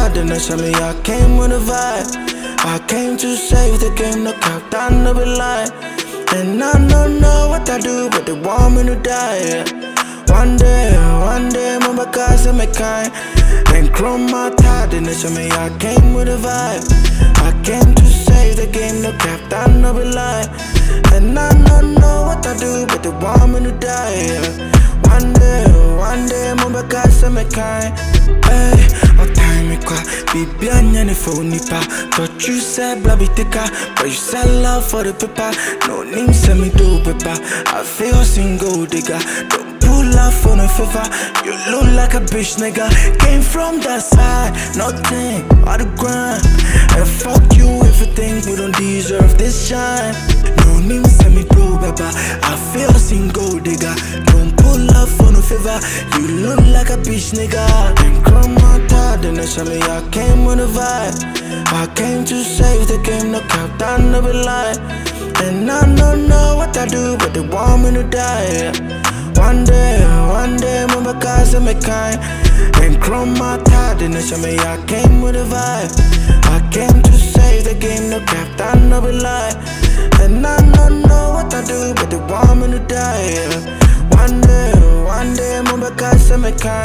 tired and that's me. I came with a vibe. I came to save the game, no cap, I never lie. And I don't know what I do, but they want me to die. One day, my guys are my kind. Nkrumah tired and that's me. I came with a vibe. I came to save the game, no cap, I never lie. And I don't know what I do, but they want me to die. One day, my guys are my kind. Hey, I'll time me qua. Baby, I'm your phone nipa. Thought you said blabitika, but you sell love for the paper. No name send me do paper. I feel single digger. Don't pull up for no favor. You look like a bitch nigga. Came from that side, nothing but the grind. And fuck you if you think we don't deserve this shine. No name send me do paper. I feel single digger. Don't pull up for no favor. You look like a bitch nigga. Nkrumah tired and that's me. I came with a vibe. I came to save the game, no cap, I never lie. And I don't know what I do, but they want me to die. One day, my guys are my kind. Nkrumah tired and that's me. I came with a vibe. I came to save the game, no cap, I never lie. And I don't know what I do, but they want me to die. One day, my guys are my kind. Nkrumah tired and that's me. I came with a vibe. I came to save the game, no cap, I never lie. And I don't know what I do, but they want me to die. One day, my guys are my kind. Nkrumah tired and that's me. I came with a vibe. I came to save the game, no cap, I never lie. And I don't know what I do, but they want me to die. One day, my guys are my kind.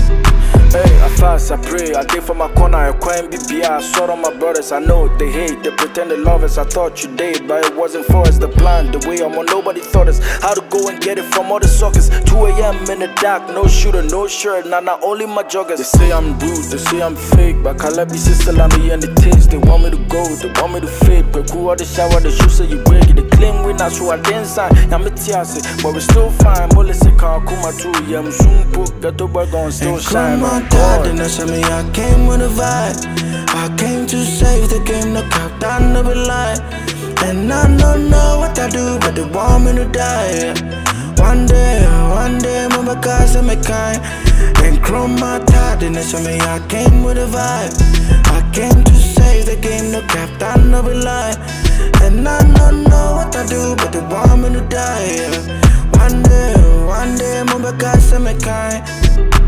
Hey, I fast, I pray, I dig for my corner, I can't be beer. I saw all my brothers, I know they hate, they pretend they love us. I thought you did, but it wasn't for us. The plan, the way I'm on, nobody thought us how to go and get it from all the suckers. 2 AM in the dark, no shooter, no shirt, not only my joggers. They say I'm rude, they say I'm fake, but Kalabi sister land me and the taste. They want me to go, they want me to fade. Kweku out the shower, the shoes say you break it. They claim we not so I didn't sign. I'm a tiase, but we still fine. Mole se can't come out through. Yeah, I'm zoom book, got the work on still shine. Tired and that's me. I came with a vibe. I came to save the game, no cap, I never lie. And I don't know what I do, but they want me to die. One day, my guys are my kind. Nkrumah tired and that's me. I came with a vibe. I came to save the game, no cap, I never lie. And I don't know what I do, but they want me to die. One day, my guys are my kind.